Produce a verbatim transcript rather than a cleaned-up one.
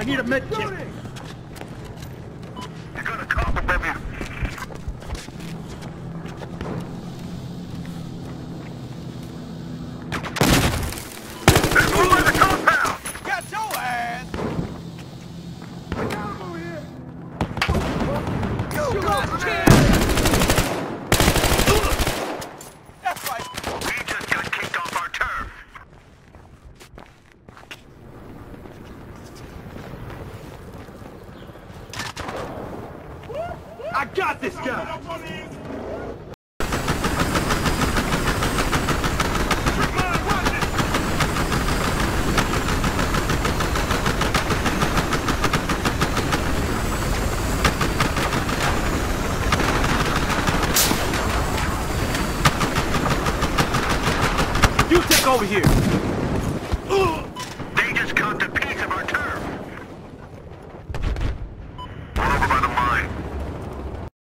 I need a med kit. You're gonna cop above you. There's room in the compound! Got your ass! I got him over here. You got killed! That's right. We just got kicked off our turf. I got this guy. You take over here.